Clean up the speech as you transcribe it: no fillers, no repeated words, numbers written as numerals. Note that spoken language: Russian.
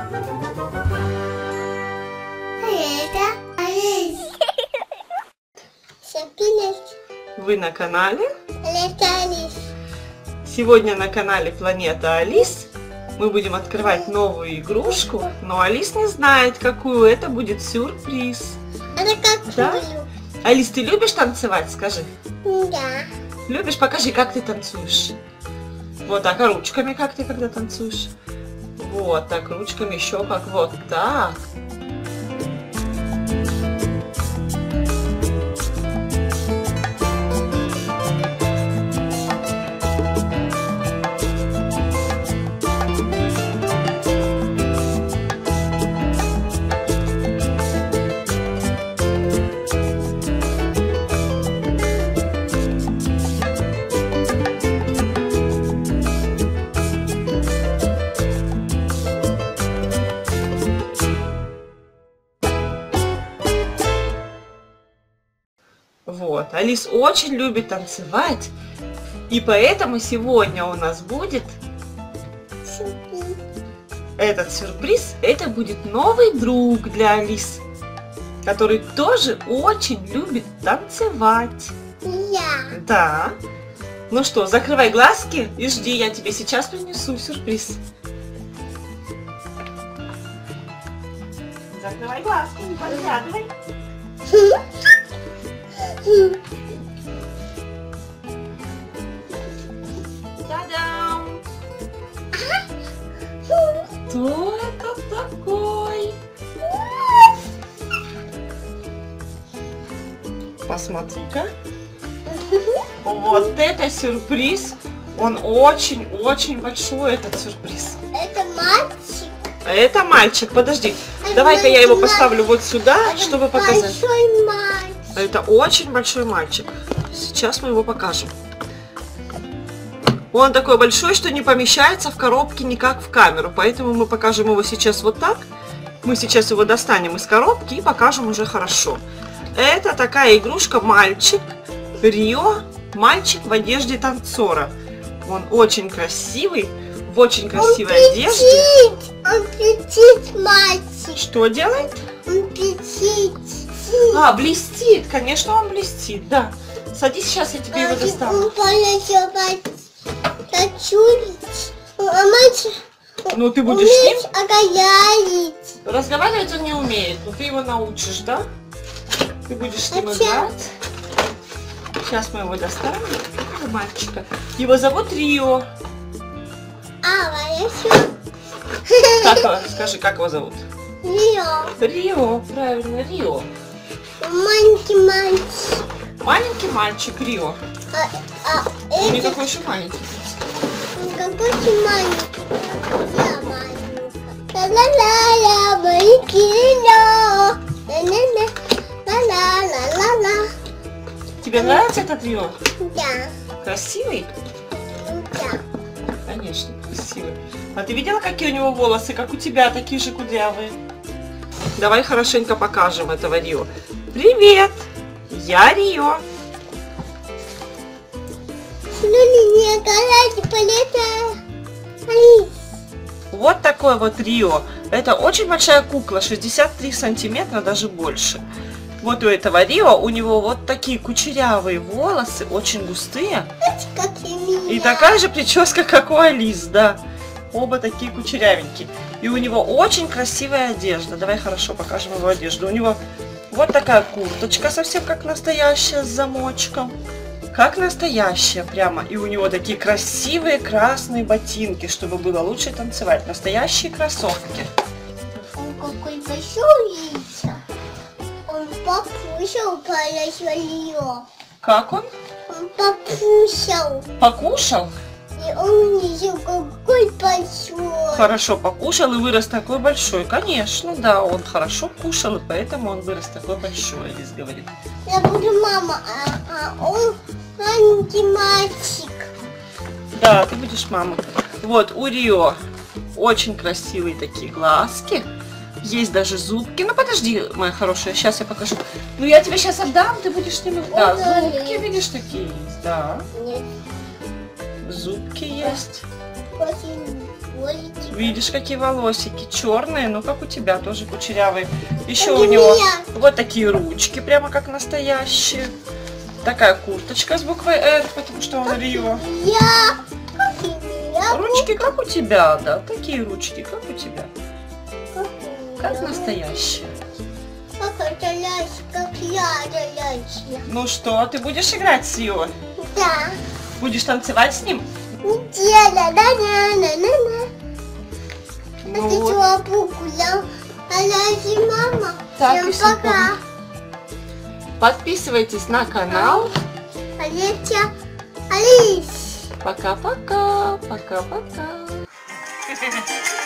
Это Алис. Всем привет. Вы на канале? Это Алис. Сегодня на канале Планета Алис мы будем открывать новую игрушку, но Алис не знает, какую. Это будет сюрприз. Это как Да? люблю. Алис, ты любишь танцевать? Скажи. Да. Любишь? Покажи, как ты танцуешь. Вот так, а ручками как ты когда танцуешь? Вот так, ручками еще как вот так. Вот, Алис очень любит танцевать, и поэтому сегодня у нас будет Сюрприз. этот сюрприз. Это будет новый друг для Алис, который тоже очень любит танцевать. Я. Да. Ну что, закрывай глазки и жди, я тебе сейчас принесу сюрприз. Закрывай глазки, не подглядывай. Та-дам! Кто это такой? Посмотри-ка. Вот это сюрприз. Он очень-очень большой, этот сюрприз. Это мальчик. Это мальчик, подожди. Давай-ка я его поставлю вот сюда, чтобы показать. Большой мальчик. Это очень большой мальчик. Сейчас мы его покажем. Он такой большой, что не помещается в коробке никак в камеру. Поэтому мы покажем его сейчас вот так. Мы сейчас его достанем из коробки и покажем уже хорошо. Это такая игрушка мальчик Рио. Мальчик в одежде танцора. Он очень красивый, в очень красивой одежде. Он пятит мальчик. Что делает? Он пятит. А, блестит. Конечно, он блестит, да. Садись, сейчас я тебе его достану. Он полетел танцует. А мальчик Ну, ты будешь с ним? умеет оголять. Разговаривать он не умеет, но ты его научишь, да? Ты будешь с ним Зачем? играть. Сейчас мы его достанем. Мальчика. Его зовут Рио. Как его? Скажи, как его зовут? Рио. Рио, правильно, Рио. Маленький мальчик. Маленький мальчик Рио. Он не такой уж и маленький. Какой ты маленький? Я маленькая. Ла-ла-ла-ла, маленький Рио. Ла-ла-ла-ла-ла. Тебе нравится этот Рио? Да. Красивый? Да. Конечно, красивый. А ты видела, какие у него волосы? Как у тебя, такие же кудрявые. Давай хорошенько покажем этого Рио. Привет! Я Рио. Вот такой вот Рио. Это очень большая кукла, 63 сантиметра, даже больше. Вот у этого Рио, у него вот такие кучерявые волосы, очень густые. И такая же прическа, как у Алис, да. Оба такие кучерявенькие. И у него очень красивая одежда. Давай хорошо покажем его одежду. У него вот такая курточка, совсем как настоящая, с замочком. Как настоящая прямо. И у него такие красивые красные ботинки, чтобы было лучше танцевать. Настоящие кроссовки. Он какой большой яйца. Он покушал Рио. Как он? Он покушал. Покушал? И он еще какой большой. Хорошо покушал и вырос такой большой. Конечно, да, он хорошо кушал, и поэтому он вырос такой большой, Алис говорит. Я буду мама, а он маленький мальчик. Да, ты будешь мама. Вот, у Рио очень красивые такие глазки. Есть даже зубки. Ну, подожди, моя хорошая, сейчас я покажу. Ну, я тебе сейчас отдам, ты будешь с ними... Да, зубки, видишь, такие есть, да. Нет, Зубки есть. очень волосики. Видишь, какие волосики черные, ну как у тебя, тоже кучерявые. Еще Как у у него меня. вот такие ручки, прямо как настоящие. Такая курточка с буквой «Р», потому что он Рио. Я. Как у меня. Ручки как у тебя, да, такие ручки, как у тебя. Как у меня. Как настоящие. Как это лясь, как я лясь. Ну что, ты будешь играть с Рио? Да. Будешь танцевать с ним? Да-да-да-да-да-да. Ну Это вот. чего буква? Аляси, мама. Так, Всем и всем пока. Подписывайтесь на канал. Алися. Алис. Пока-пока. Пока-пока.